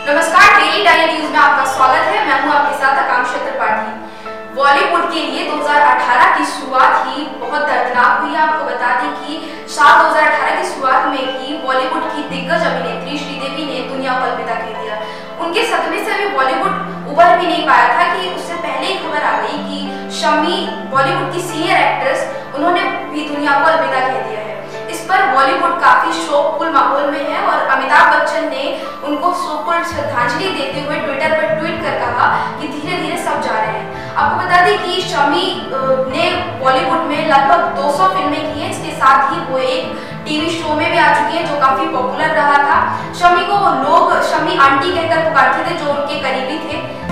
नमस्कार, daily diary news में आपका स्वागत है। मैं हूं आपके साथ आकांक्षा त्रिपाठी। बॉलीवुड के लिए 2018 की शुरुआत ही बहुत दर्दनाक हुई। आपको बता दें कि साल 2018 की शुरुआत में ही बॉलीवुड की दिग्गज अभिनेत्री श्रीदेवी ने दुनिया को अलविदा कह दिया। उनके सदमे से अभी बॉलीवुड उबर भी नहीं पाया था कि उससे पहले ही खबर आ गई कि शम्मी, बॉलीवुड की सीनियर एक्ट्रेस, उन्होंने भी दुनिया को अलविदा कह दिया है। इस पर बॉलीवुड काफी शोकफुल माहौल में है और अमिताभ बच्चन ने उनको शोकफुल श्रद्धांजलि देते हुए ट्विटर पर ट्वीट कर कहा कि धीरे धीरे सब जा रहे हैं। आपको बता दें कि शम्मी ने बॉलीवुड में लगभग 200 फिल्में की हैं। इसके साथ ही वो एक टीवी शो में भी आ चुकी हैं जो काफी पॉपुलर रहा था। शम्मी को लोग शम्मी आंटी कहकर पुकारते थे, जो उनके करीबी थे।